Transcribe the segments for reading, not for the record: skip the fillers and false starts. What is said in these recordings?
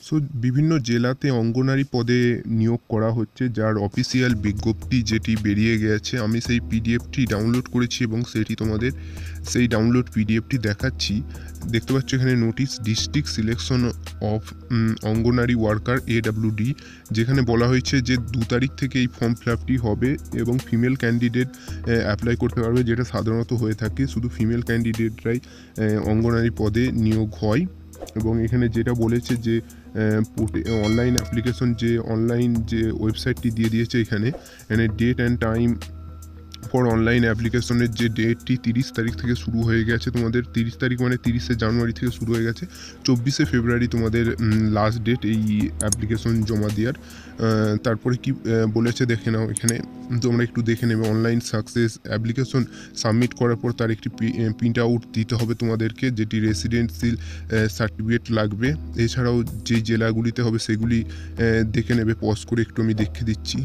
So বিভিন্ন জেলাতে অঙ্গনারী পদে নিয়োগ করা হচ্ছে, যার অফিসিয়াল বিজ্ঞপ্তি যেটি বেরিয়ে গেছে। আমি সেই পিডিএফটি ডাউনলোড করেছি এবং সেটি তোমাদের সেই ডাউনলোড পিডিএফটি দেখাচ্ছি। দেখতে পাচ্ছ এখানে notice district selection of Anganwadi worker AWD, যেখানে বলা হয়েছে যে 2 তারিখ থেকে এই ফর্ম ফিল আপটি হবে এবং ফিমেল ক্যান্ডিডেট অ্যাপ্লাই করতে পারবে, যেটা সাধারণত হয়ে থাকে। শুধু ফিমেল ক্যান্ডিডেটরাই অঙ্গনারী পদে নিয়োগ হয়। এবং এখানে যেটা বলেছে যে অনলাইন অ্যাপ্লিকেশন, যে অনলাইন যে ওয়েবসাইটটি দিয়ে দিয়েছে এখানে date and time for online অ্যাপ্লিকেশনের যে ডেটটি 30 তারিখ থেকে শুরু হয়ে গেছে। তোমাদের 30 তারিখ মানে 30শে জানুয়ারি থেকে শুরু হয়ে গেছে। 24শে ফেব্রুয়ারি তোমাদের লাস্ট ডেট এই অ্যাপ্লিকেশন জমা দেওয়ার। তারপরে কি বলেছে দেখে নাও, এখানে তোমরা একটু দেখে নেবে। অনলাইন সাকসেস অ্যাপ্লিকেশন সাবমিট করার পর তার একটি প্রিন্ট আউট দিতে হবে তোমাদেরকে, যেটি রেসিডেন্সিয়াল সার্টিফিকেট লাগবে। এছাড়াও যে জেলাগুলিতে হবে সেগুলি দেখে নেবে পজ করে, একটু আমি দেখে দিচ্ছি।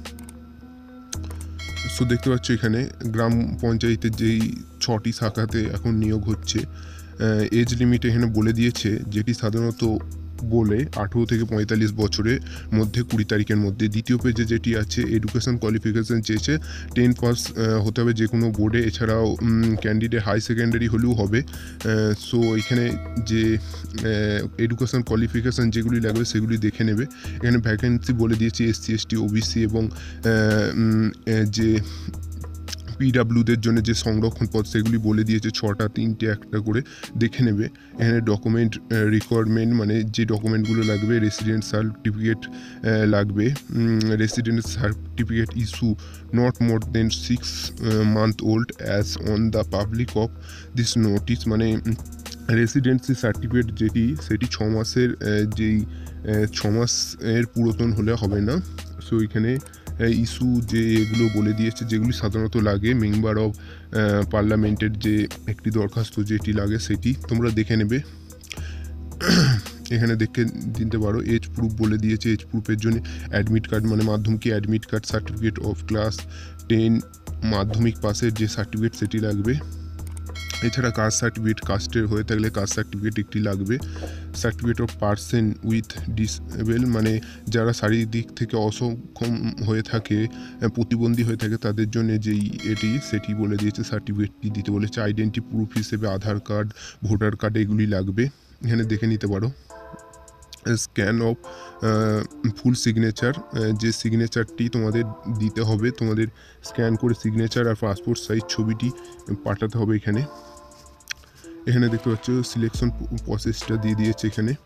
সো দেখতে পাচ্ছ এখানে গ্রাম পঞ্চায়েতের যেই 6টি শাখাতে এখন নিয়োগ হচ্ছে। এজ লিমিট এখানে বলে দিয়েছে, যেটি সাধারণত বলে 18 থেকে 45 বছরের মধ্যে 20 তারিখের মধ্যে। দ্বিতীয় পেজে যেটি আছে এডুকেশন কোয়ালিফিকেশন চেয়েছে 10 পাস হতে হবে যে কোনো বোর্ডে। এছাড়াও ক্যান্ডিডেট হাই সেকেন্ডারি হলেও হবে। সো এখানে যে এডুকেশন কোয়ালিফিকেশান যেগুলি লাগবে সেগুলি দেখে নেবে। এখানে ভ্যাকেন্সি বলে দিয়েছি SC ST OBC এবং যে পিডাব্লিউদের জন্য যে সংরক্ষণ পদ সেগুলি বলে দিয়েছে 6টা, 3টে একটা করে দেখে নেবে। এখানে ডকুমেন্ট রিকোয়ারমেন্ট মানে যে ডকুমেন্টগুলো লাগবে, রেসিডেন্ট সার্টিফিকেট লাগবে। Resident certificate issue not more then 6 month old as on the public of this notice, মানে রেসিডেন্সি সার্টিফিকেট যেটি সেটি 6 মাসের যেই 6 মাসের পুরাতন হলে হবে না। সো এখানে ইস্যু যে এগুলো বলে দিয়েছে যেগুলি সাধারণত লাগে, মেম্বার অফ পার্লামেন্টের যে একটি দরখাস্ত যেটি লাগে সেটি তোমরা দেখে নেবে। এখানে দেখে দিতে পারো। এজ প্রুফ বলে দিয়েছে, এজ প্রুফের জন্য অ্যাডমিট কার্ড মানে মাধ্যমিক admit card, certificate of class 10 মাধ্যমিক পাসের যে সার্টিফিকেট সেটি লাগবে। এছাড়া কাস্ট সার্টিফিকেট, কাস্টের হয়ে থাকলে কাস্ট সার্টিফিকেট একটি লাগবে। Certificate of person with disable মানে যারা শারীরিক থেকে অসক্ষম হয়ে থাকে, প্রতিবন্ধী হয়ে থাকে, তাদের জন্য যেই সেটি বলে দিয়েছে সার্টিফিকেটটি দিতে বলেছে। আইডেন্টি প্রুফ হিসেবে আধার কার্ড, ভোটার কার্ড এগুলি লাগবে। এখানে দেখে নিতে পারো। স্ক্যান অফ ফুল সিগনেচার, যে সিগনেচারটি তোমাদের দিতে হবে, তোমাদের স্ক্যান করে সিগনেচার আর পাসপোর্ট সাইজ ছবিটি পাঠাতে হবে। এখানে দেখতে পাচ্ছ সিলেকশন প্রসেসটা দিয়ে দিয়েছে।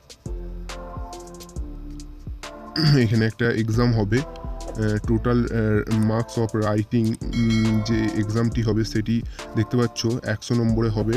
এখানে একটা এক্সাম হবে। টোটাল মার্কস অফ রাইটিং যে এক্সামটি হবে সেটি দেখতে পাচ্ছ 100 নম্বরে হবে।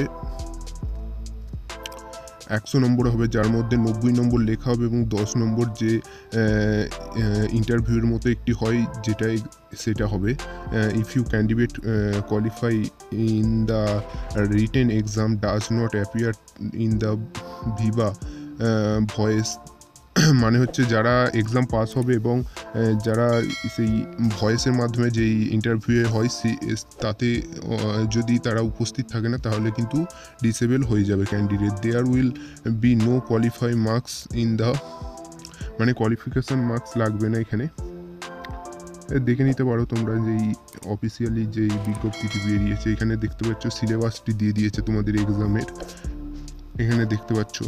100 নম্বরে হবে, যার মধ্যে 90 নম্বর লেখা হবে এবং 10 নম্বর যে ইন্টারভিউর মতো একটি হয় সেটা হবে। If you candidate qualify in the written exam does not appear in the viva voce, মানে হচ্ছে যারা এক্সাম পাস হবে এবং যারা সেই ভয়েসের মাধ্যমে যেই ইন্টারভিউ হয় তাতে যদি তারা উপস্থিত থাকে না তাহলে কিন্তু ডিসেবল হয়ে যাবে candidate. There will be no qualify marks in the, মানে কোয়ালিফিকেশান মার্কস লাগবে না। এখানে দেখে নিতে পারো তোমরা যেই অফিসিয়ালি যেই বিজ্ঞপ্তিটি বেরিয়েছে। এখানে দেখতে পাচ্ছ সিলেবাসটি দিয়ে দিয়েছে তোমাদের এক্সামের। এখানে দেখতে পাচ্ছ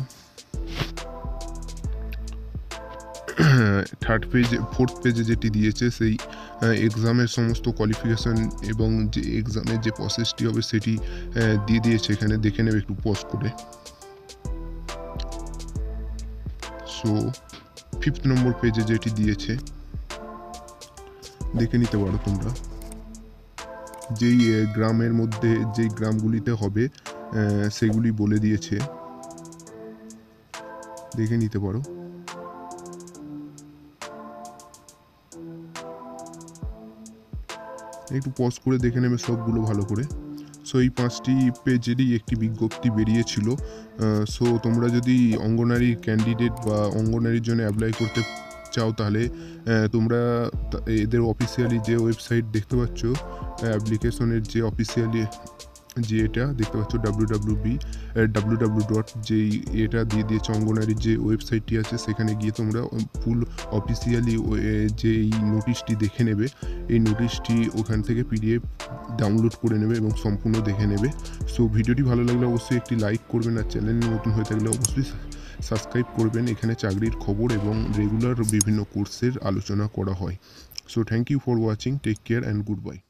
4th পেজে যেটি দিয়েছে সেই এক্সামের সমস্ত কোয়ালিফিকেশান এবং যে এক্সামের যে প্রসেসটি হবে সেটি দিয়ে দিয়েছে। এখানে দেখে নেবে একটু পজ করে। সো 5th নম্বর পেজে যেটি দিয়েছে দেখে নিতে পারো তোমরা। যেই গ্রামের মধ্যে যেই গ্রামগুলিতে হবে সেগুলি বলে দিয়েছে, দেখে নিতে পারো। একটু পজ করে দেখে নেবে সবগুলো ভালো করে। সো এই 5টি পেজেরই একটি বিজ্ঞপ্তি বেরিয়েছিল। সো তোমরা যদি অঙ্গনারী ক্যান্ডিডেট বা অঙ্গনারীর জন্য অ্যাপ্লাই করতে চাও তাহলে তোমরা এদের অফিসিয়ালি যে ওয়েবসাইট দেখতে পাচ্ছ, অ্যাপ্লিকেশনের যে অফিসিয়ালি যে এটা দেখতে পাচ্ছ www ডট যেই এটা দিয়ে দিয়েছে অঙ্গনারীর যে ওয়েবসাইটটি আছে, সেখানে গিয়ে তোমরা ফুল অফিসিয়ালি যে এই নোটিশটি দেখে নেবে। এই নোটিশটি ওখান থেকে পিডিএফ ডাউনলোড করে নেবে এবং সম্পূর্ণ দেখে নেবে। সো ভিডিওটি ভালো লাগলে অবশ্যই একটি লাইক করবেন, আর চ্যানেলে নতুন হয়ে থাকলে অবশ্যই সাবস্ক্রাইব করবেন। এখানে চাকরির খবর এবং রেগুলার বিভিন্ন কোর্সের আলোচনা করা হয়। So thank you for watching, take care and good by.